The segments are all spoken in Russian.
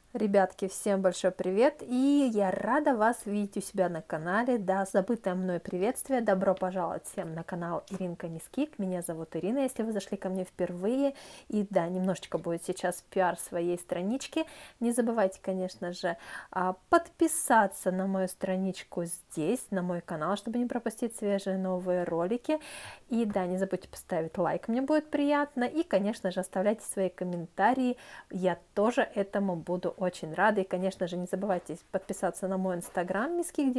Ребятки, всем большой привет, и я рада вас видеть у себя на канале. Да, забытое мной приветствие, добро пожаловать всем на канал Иринка Мискик. Меня зовут Ирина, если вы зашли ко мне впервые. И да, немножечко будет сейчас пиар своей странички. Не забывайте, конечно же, подписаться на мою страничку здесь, на мой канал, чтобы не пропустить свежие новые ролики. И да, не забудьте поставить лайк, мне будет приятно. И, конечно же, оставляйте свои комментарии, я тоже этому буду очень рада. И, конечно же, не забывайте подписаться на мой инстаграм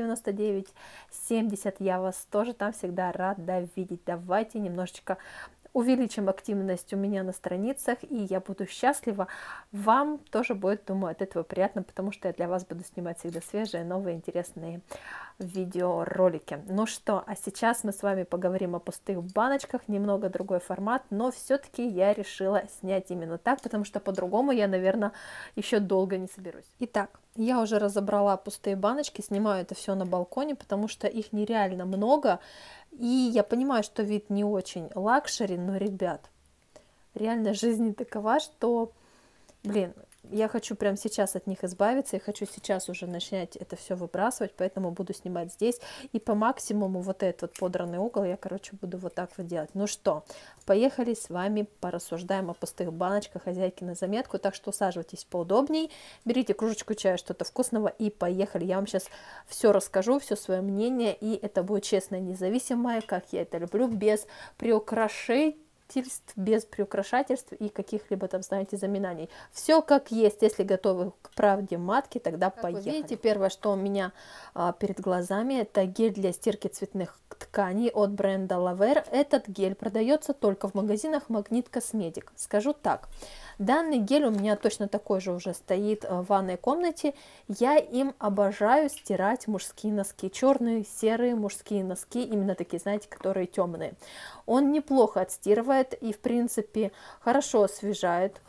miskik9970. Я вас тоже там всегда рада видеть. Давайте немножечко увеличим активность у меня на страницах, и я буду счастлива. Вам тоже будет, думаю, от этого приятно, потому что я для вас буду снимать всегда свежие, новые, интересные видеоролики. Ну что, а сейчас мы с вами поговорим о пустых баночках, немного другой формат, но все-таки я решила снять именно так, потому что по-другому я, наверное, еще долго не соберусь. Итак, я уже разобрала пустые баночки, снимаю это все на балконе, потому что их нереально много. И я понимаю, что вид не очень лакшери, но, ребят, реально жизнь такова, что, блин, я хочу прямо сейчас от них избавиться, я хочу сейчас уже начать это все выбрасывать, поэтому буду снимать здесь. И по максимуму вот этот вот подранный угол я, короче, буду вот так вот делать. Ну что, поехали с вами порассуждаем о пустых баночках, хозяйки на заметку. Так что усаживайтесь поудобней, берите кружечку чая, что-то вкусного и поехали. Я вам сейчас все расскажу, все свое мнение, и это будет честное, независимое, как я это люблю, без приукрашений, без приукрашательств и каких-либо там, знаете, заминаний. Все как есть. Если готовы к правде матки, тогда как поехали. Вы видите, первое, что у меня перед глазами, это гель для стирки цветных тканей от бренда Laver. Этот гель продается только в магазинах Магнит Косметик. Скажу так, данный гель у меня точно такой же уже стоит в ванной комнате. Я им обожаю стирать мужские носки. Черные, серые мужские носки, именно такие, знаете, которые темные. Он неплохо отстирывает и, в принципе, хорошо освежает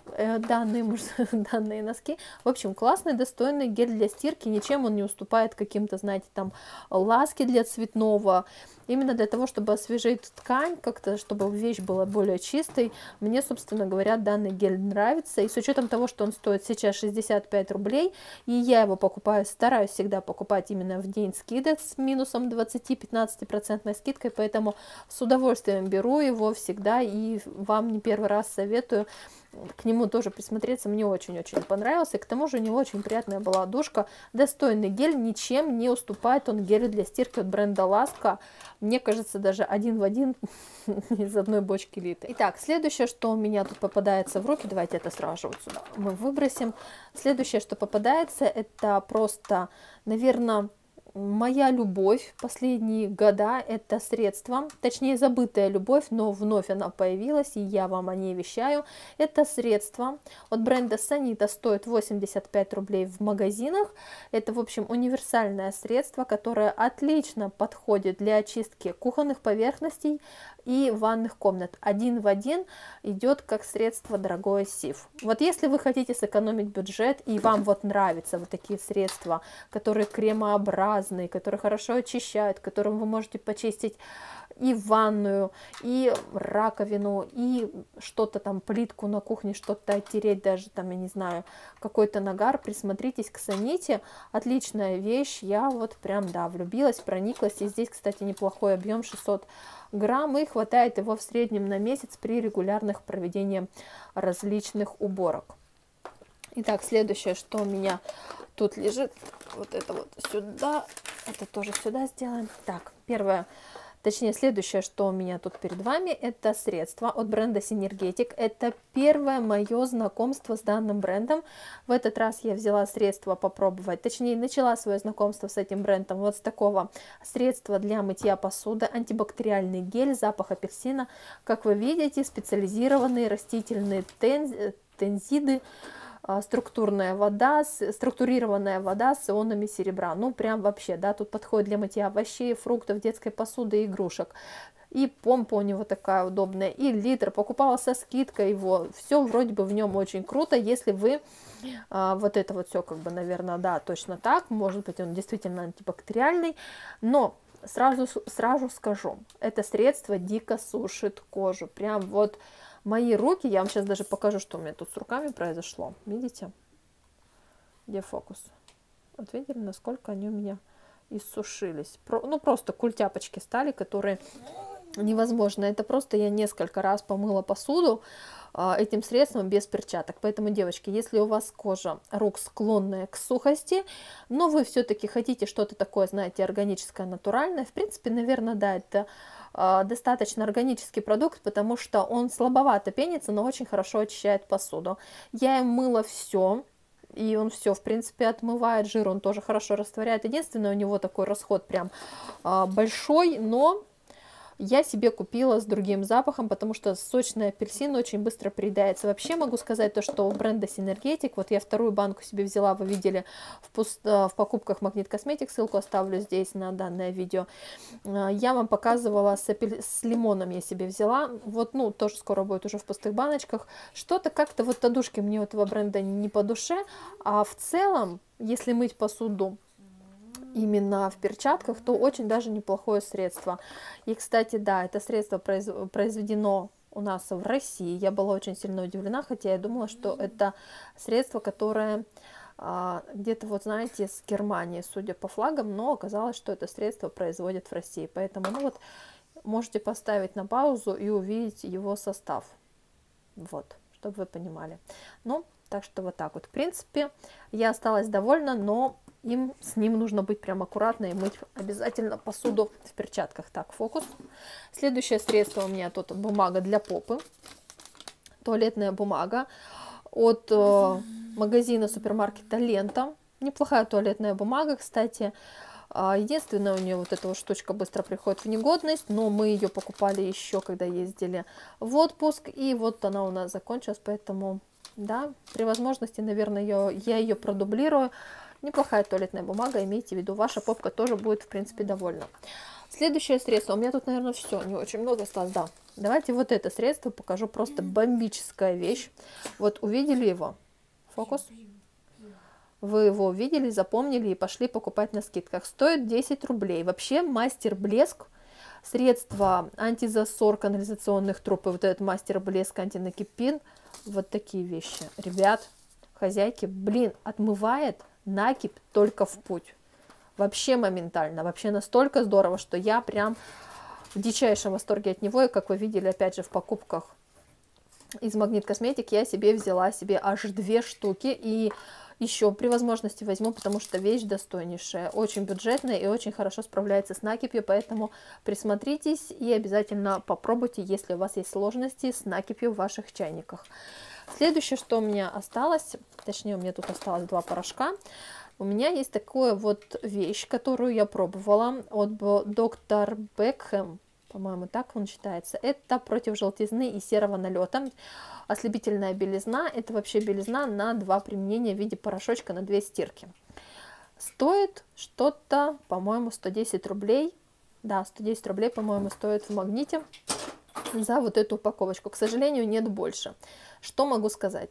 данные носки. В общем, классный, достойный гель для стирки. Ничем он не уступает каким-то, знаете, там ласки для цветного. Именно для того, чтобы освежить ткань, как-то, чтобы вещь была более чистой. Мне, собственно говоря, данный гель нравится. И с учетом того, что он стоит сейчас 65 рублей, и я его покупаю, стараюсь всегда покупать именно в день скидок с минусом 20-15% скидкой, поэтому с удовольствием беру его всегда и вам не первый раз советую к нему тоже присмотреться. Мне очень-очень понравился. И к тому же у него очень приятная была душка. Достойный гель, ничем не уступает он гелю для стирки от бренда Ласка. Мне кажется, даже один в один из одной бочки литый. Итак, следующее, что у меня тут попадается в руки, давайте это сразу вот сюда мы выбросим. Следующее, что попадается, это просто, наверное, моя любовь последние года, это средство, точнее забытая любовь, но вновь она появилась, и я вам о ней вещаю. Это средство от бренда Санита, стоит 85 рублей в магазинах. Это, в общем, универсальное средство, которое отлично подходит для очистки кухонных поверхностей и ванных комнат. Один в один идет как средство дорогое Сиф. Вот если вы хотите сэкономить бюджет и вам вот нравятся вот такие средства, которые кремообразные, которые хорошо очищают, которым вы можете почистить и ванную, и раковину, и что-то там, плитку на кухне, что-то оттереть, даже там, я не знаю, какой-то нагар, присмотритесь к Саните, отличная вещь, я вот прям, да, влюбилась, прониклась, и здесь, кстати, неплохой объем, 600 грамм, и хватает его в среднем на месяц при регулярных проведении различных уборок. Итак, следующее, что у меня тут лежит, вот это вот сюда, это тоже сюда сделаем. Так, первое, точнее, следующее, что у меня тут перед вами, это средство от бренда Synergetic. Это первое мое знакомство с данным брендом. В этот раз я взяла средство попробовать, точнее, начала свое знакомство с этим брендом вот с такого средства для мытья посуды, антибактериальный гель, запах апельсина. Как вы видите, специализированные растительные тензиды, структурированная вода с ионами серебра. Ну, прям вообще, да, тут подходит для мытья овощей, фруктов, детской посуды и игрушек. И помпа у него такая удобная, и литр. Покупала со скидкой его. Все вроде бы в нем очень круто, если вы вот это вот все, как бы, наверное, да, точно так. Может быть, он действительно антибактериальный, но сразу скажу, это средство дико сушит кожу. Прям вот мои руки, я вам сейчас даже покажу, что у меня тут с руками произошло. Видите? Где фокус? Вот видели, насколько они у меня иссушились. Ну, просто культяпочки стали, которые невозможно. Это просто я несколько раз помыла посуду этим средством без перчаток. Поэтому, девочки, если у вас кожа рук склонная к сухости, но вы все-таки хотите что-то такое, знаете, органическое, натуральное, в принципе, наверное, да, это достаточно органический продукт, потому что он слабовато пенится, но очень хорошо очищает посуду. Я им мыла все. И он все, в принципе, отмывает жир, он тоже хорошо растворяет. Единственное, у него такой расход прям большой, но я себе купила с другим запахом, потому что сочный апельсин очень быстро приедается. Вообще могу сказать то, что у бренда Synergetic, вот я вторую банку себе взяла, вы видели в покупках Магнит Косметик, ссылку оставлю здесь на данное видео. Я вам показывала с лимоном я себе взяла, вот, ну, тоже скоро будет уже в пустых баночках. Что-то как-то вот тадушки мне у этого бренда не по душе, а в целом, если мыть посуду именно в перчатках, то очень даже неплохое средство. И, кстати, да, это средство произведено у нас в России. Я была очень сильно удивлена, хотя я думала, что это средство, которое где-то, вот знаете, с Германии, судя по флагам, но оказалось, что это средство производят в России. Поэтому, ну вот, можете поставить на паузу и увидеть его состав. Вот, чтобы вы понимали. Ну, так что вот так вот. В принципе, я осталась довольна, но с ним нужно быть прям аккуратно и мыть обязательно посуду в перчатках. Так, фокус. Следующее средство у меня тут бумага для попы. Туалетная бумага от магазина супермаркета Лента. Неплохая туалетная бумага, кстати. Единственное, у нее вот эта вот штучка быстро приходит в негодность, но мы ее покупали еще, когда ездили в отпуск, и вот она у нас закончилась, поэтому, да, при возможности, наверное, я ее продублирую. Неплохая туалетная бумага, имейте в виду, ваша попка тоже будет, в принципе, довольна. Следующее средство, у меня тут, наверное, все, не очень много осталось, да. Давайте вот это средство покажу, просто бомбическая вещь. Вот увидели его, фокус. Вы его увидели, запомнили и пошли покупать на скидках. Стоит 10 рублей. Вообще мастер блеск, средства антизасор канализационных труб, и вот этот мастер блеск антинакипин, вот такие вещи. Ребят, хозяйки, блин, отмывает накипь только в путь. Вообще моментально, вообще настолько здорово, что я прям в дичайшем восторге от него. И как вы видели, опять же, в покупках из Магнит Косметик я себе взяла аж 2 штуки. И еще при возможности возьму, потому что вещь достойнейшая, очень бюджетная и очень хорошо справляется с накипью, поэтому присмотритесь и обязательно попробуйте, если у вас есть сложности с накипью в ваших чайниках. Следующее, что у меня осталось, точнее, у меня тут осталось 2 порошка. У меня есть такая вот вещь, которую я пробовала от доктор Бекхэм, по-моему, так он считается. Это против желтизны и серого налета. Ослепительная белизна. Это вообще белизна на 2 применения в виде порошочка на 2 стирки. Стоит что-то, по-моему, 110 рублей. Да, 110 рублей, по-моему, стоит в Магните за вот эту упаковочку. К сожалению, нет больше. Что могу сказать?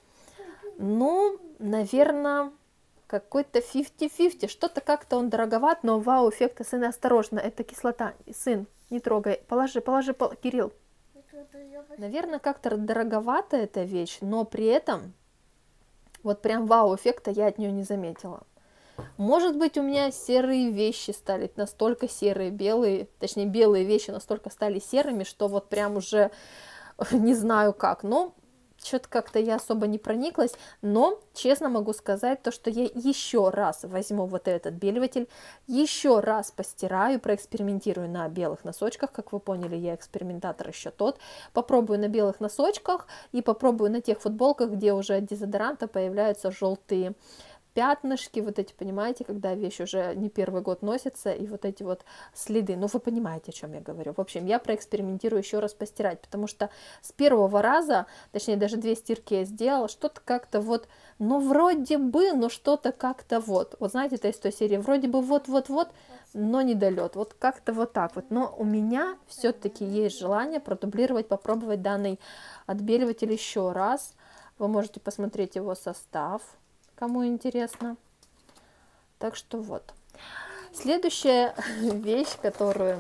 Ну, наверное, какой-то 50-50. Что-то как-то он дороговат, но вау, эффекта, сын, осторожно, это кислота. Сын, не трогай. Положи, Кирилл. Наверное, как-то дороговата эта вещь, но при этом вот прям вау, эффекта я от нее не заметила. Может быть, у меня серые вещи стали настолько серые, белые, точнее, белые вещи настолько стали серыми, что вот прям уже не знаю как, но что-то как-то я особо не прониклась, но честно могу сказать то, что я еще раз возьму вот этот отбеливатель, еще раз постираю, проэкспериментирую на белых носочках, как вы поняли, я экспериментатор еще тот, попробую на белых носочках и попробую на тех футболках, где уже от дезодоранта появляются желтые пятнышки, вот эти, понимаете, когда вещь уже не первый год носится, и вот эти вот следы, ну вы понимаете, о чем я говорю. В общем, я проэкспериментирую еще раз постирать, потому что с первого раза, точнее даже 2 стирки я сделала, что-то как-то вот, ну вроде бы, но что-то как-то вот знаете, это из той серии, вроде бы вот-вот-вот, но не долет, вот как-то вот так вот. Но у меня все-таки есть желание продублировать, попробовать данный отбеливатель еще раз. Вы можете посмотреть его состав, кому интересно. Так что вот. Следующая вещь, которую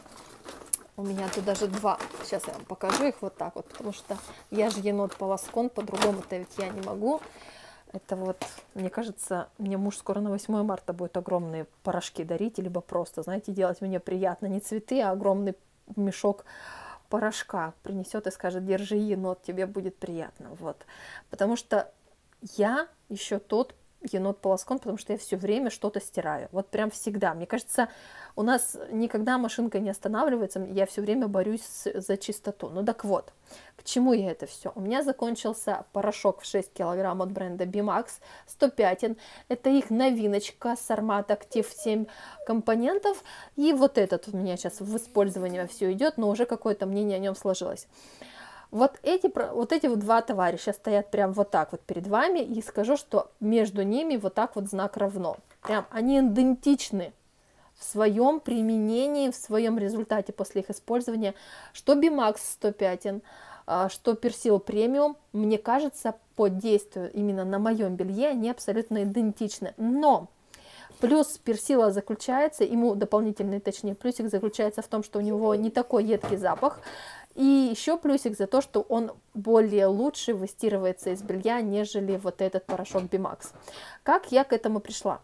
у меня тут даже 2. Сейчас я вам покажу их вот так вот, потому что я же енот-полоскон, по-другому-то ведь я не могу. Это вот, мне кажется, мне муж скоро на 8 марта будет огромные порошки дарить, либо просто, знаете, делать мне приятно. Не цветы, а огромный мешок порошка принесет и скажет: держи, енот, тебе будет приятно. Вот. Потому что я еще тот енот-полоскон, потому что я все время что-то стираю. Вот прям всегда. Мне кажется, у нас никогда машинка не останавливается, я все время борюсь за чистоту. Ну так вот, к чему я это все? У меня закончился порошок в 6 килограмм от бренда Bimax 100 пятен. Это их новиночка Sarmat Active 7 компонентов. И вот этот у меня сейчас в использовании все идет, но уже какое-то мнение о нем сложилось. Вот эти вот два товарища стоят прям вот так вот перед вами, и скажу, что между ними вот так вот знак равно. Прям они идентичны в своем применении, в своем результате после их использования. Что Bimax 100 пятен, что Persil Premium, мне кажется, по действию именно на моем белье они абсолютно идентичны. Но плюс Персила заключается, ему дополнительный, точнее, плюсик заключается в том, что у него не такой едкий запах. И еще плюсик за то, что он более лучше выстирывается из белья, нежели вот этот порошок Bimax. Как я к этому пришла?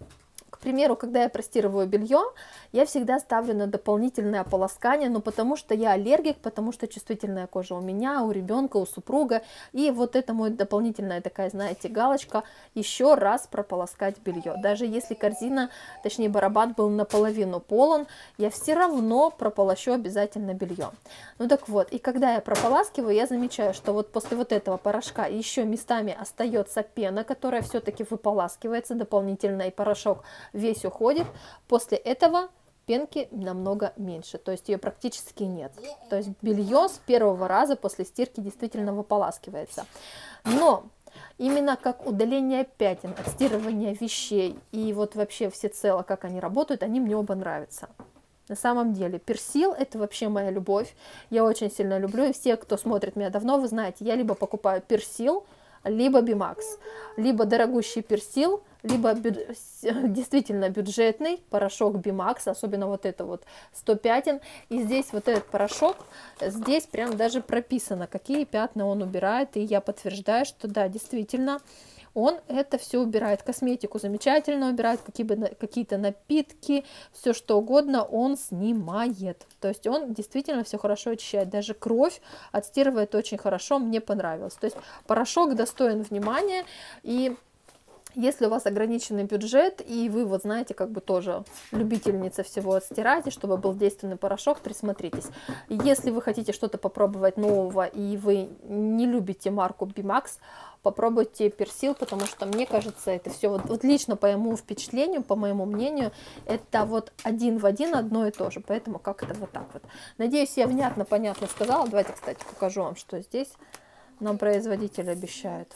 К примеру, когда я простирываю белье, я всегда ставлю на дополнительное ополоскание, но потому что я аллергик, потому что чувствительная кожа у меня, у ребенка, у супруга. И вот это мой дополнительная такая, знаете, галочка, еще раз прополоскать белье. Даже если корзина, точнее барабан был наполовину полон, я все равно прополощу обязательно белье. Ну так вот, и когда я прополаскиваю, я замечаю, что вот после вот этого порошка еще местами остается пена, которая все-таки выполаскивается дополнительно, и порошок весь уходит. После этого пенки намного меньше, то есть ее практически нет. То есть белье с первого раза после стирки действительно выполаскивается. Но именно как удаление пятен, отстирывание вещей и вот вообще всецело, как они работают, они мне оба нравятся. На самом деле, Persil — это вообще моя любовь. Я очень сильно люблю, и все, кто смотрит меня давно, вы знаете, я либо покупаю Persil, либо Bimax, либо дорогущий Persil, либо действительно бюджетный порошок Bimax, особенно вот это вот 100 пятен. И здесь вот этот порошок, здесь прям даже прописано, какие пятна он убирает, и я подтверждаю, что да, действительно, он это все убирает. Косметику замечательно убирает, какие-то напитки, все что угодно он снимает. То есть он действительно все хорошо очищает. Даже кровь отстирывает очень хорошо, мне понравилось. То есть порошок достоин внимания. И если у вас ограниченный бюджет, и вы, вот знаете, как бы тоже любительница всего отстирать, и чтобы был действенный порошок, присмотритесь. Если вы хотите что-то попробовать нового, и вы не любите марку Bimax, попробуйте Persil, потому что, мне кажется, это все, вот лично по моему впечатлению, по моему мнению, это вот один в один одно и то же, поэтому как-то вот так вот. Надеюсь, я внятно, понятно сказала. Давайте, кстати, покажу вам, что здесь нам производитель обещает.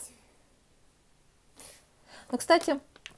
Ну, кстати,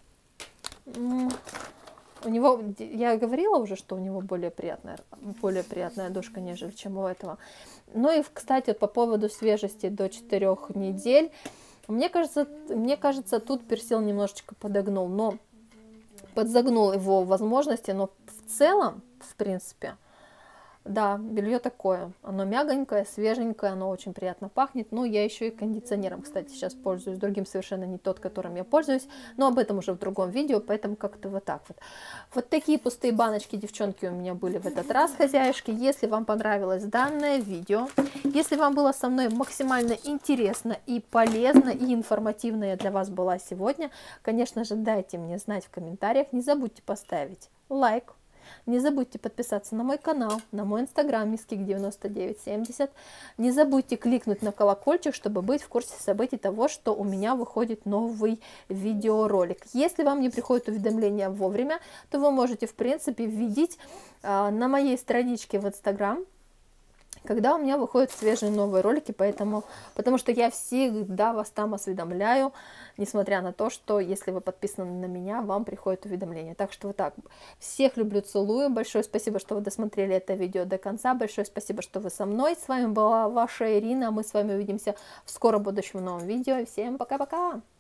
у него, я говорила уже, что у него более приятная душка, нежели чем у этого. Ну и, кстати, по поводу свежести до 4 недель, мне кажется, тут Persil немножечко подогнул, но подзагнул его возможности, но в целом, в принципе, да, белье такое, оно мягонькое, свеженькое, оно очень приятно пахнет. Ну, я еще и кондиционером, кстати, сейчас пользуюсь, другим совершенно не тот, которым я пользуюсь, но об этом уже в другом видео, поэтому как-то вот так вот. Вот такие пустые баночки, девчонки, у меня были в этот раз, хозяюшки. Если вам понравилось данное видео, если вам было со мной максимально интересно и полезно, и информативно я для вас была сегодня, конечно же, дайте мне знать в комментариях, не забудьте поставить лайк. Не забудьте подписаться на мой канал, на мой инстаграм misskik9970. Не забудьте кликнуть на колокольчик, чтобы быть в курсе событий того, что у меня выходит новый видеоролик. Если вам не приходит уведомления вовремя, то вы можете, в принципе, видеть на моей страничке в инстаграм, когда у меня выходят свежие новые ролики, потому что я всегда вас там осведомляю, несмотря на то, что если вы подписаны на меня, вам приходит уведомление. Так что вот так. Всех люблю, целую. Большое спасибо, что вы досмотрели это видео до конца. Большое спасибо, что вы со мной. С вами была ваша Ирина. Мы с вами увидимся в скором будущем новом видео. Всем пока-пока!